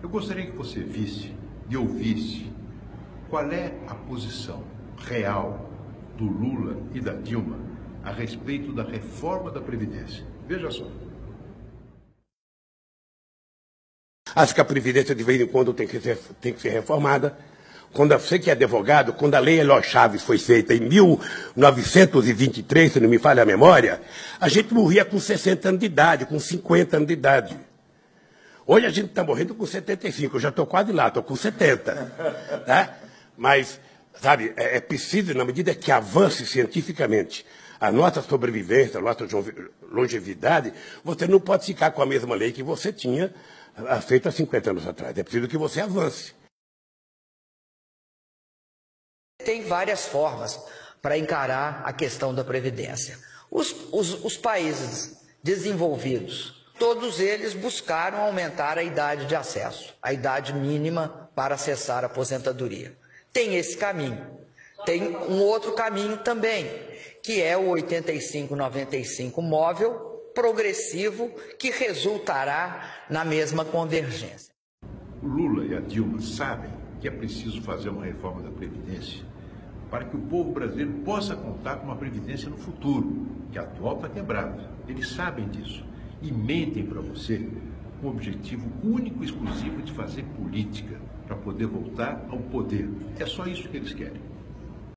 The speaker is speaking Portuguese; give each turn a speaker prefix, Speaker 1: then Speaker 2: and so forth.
Speaker 1: Eu gostaria que você visse e ouvisse qual é a posição real do Lula e da Dilma a respeito da reforma da Previdência. Veja só.
Speaker 2: Acho que a Previdência, de vez em quando, tem que ser reformada. Quando você que é advogado, quando a Lei Eloy Chaves foi feita em 1923, se não me falha a memória, a gente morria com 60 anos de idade, com 50 anos de idade. Hoje a gente está morrendo com 75, eu já estou quase lá, estou com 70. Tá? Mas, sabe, é preciso, na medida que avance cientificamente a nossa sobrevivência, a nossa longevidade, você não pode ficar com a mesma lei que você tinha feito há 50 anos atrás. É preciso que você avance.
Speaker 3: Tem várias formas para encarar a questão da Previdência. Os países desenvolvidos, todos eles buscaram aumentar a idade de acesso, a idade mínima para acessar a aposentadoria. Tem esse caminho. Tem um outro caminho também, que é o 85-95 móvel, progressivo, que resultará na mesma convergência.
Speaker 1: O Lula e a Dilma sabem que é preciso fazer uma reforma da Previdência para que o povo brasileiro possa contar com uma Previdência no futuro, que a atual está quebrada. Eles sabem disso e mentem para você com o objetivo único e exclusivo de fazer política para poder voltar ao poder. É só isso que eles querem.